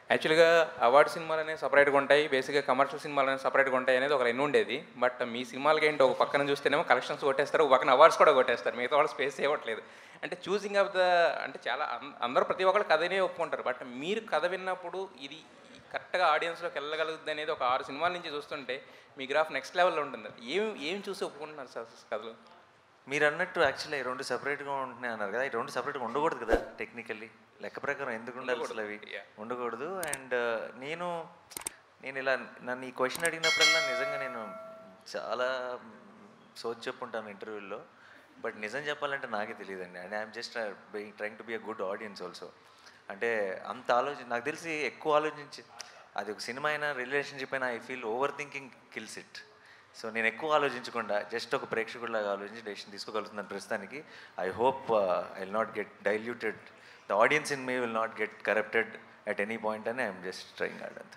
యాక్చువల్‌గా అవార్డ్ సినిమాలనేవి సెపరేట్‌గా ఉంటాయి. బేసిక్‌గా కమర్షియల్ సినిమాలనేవి సెపరేట్‌గా ఉంటాయి అనేది ఒక లైన్ ఉండేది. బట్ మీ సినిమాలకేంటి ఒక పక్కన చూస్తేనేమో కలెక్షన్స్ కొట్టేస్తారు. ఒక పక్కన అవార్డ్స్ కూడా కొట్టేస్తారు. మిగతా వాళ్ళు స్పేస్ ఇవ్వట్లేదు. అంటే చూసింగ్ ఆఫ్ ద అంటే చాలా అందరూ ప్రతి ఒక్కళ్ళు కథనే ఒప్పుకుంటారు. బట్ మీరు కథ విన్నప్పుడు ఇది కరెక్ట్‌గా ఆడియన్స్‌లోకి వెళ్ళగలుగుద్దనేది ఒక 6 సినిమాల నుంచి చూస్తుంటే మీ గ్రాఫ్ నెక్స్ట్ లెవెల్‌లో ఉంటుంది. ఏం ఏం చూసి ఒప్పుకుంటున్నారు సార్ కథలు? మీరన్నట్టు యాక్చువల్లీ ఈ 2 సెపరేట్‌గా ఉంటున్నాయి అన్నారు కదా! ఈ 2 సెపరేట్‌గా ఉండకూడదు కదా! టెక్నికల్లీ. లెక్క ప్రకారం ఎందుకు ఉండాలి అసలు అవి? ఉండకూడదు. అండ్ నేను నేనిలా నన్ను ఈ క్వెషన్ అడిగినప్పుడల్లా నిజంగా నేను చాలా సోది చెప్పుంటాను ఇంటర్వ్యూల్లో. బట్ నిజం చెప్పాలంటే నాకే తెలియదండి. And I'm just trying to be a good audience also. అంటే అంత నాకు తెలిసి ఎక్కువ ఆలోచించి అది ఒక సినిమా అయినా, రిలేషన్‌షిప్ అయినా I feel over thinking kills it. So నేను ఎక్కువ ఆలోచించకుండా జస్ట్ ఒక ప్రేక్షకుడిలాగా ఆలోచించి డెసిషన్ తీసుకోగలుగుతున్నాను ప్రస్తుతానికి. I hope I will not get diluted. The audience in me will not get corrupted at any point అని ఐఎమ్ జస్ట్ ట్రైయింగ్ హార్డ్ అంతే.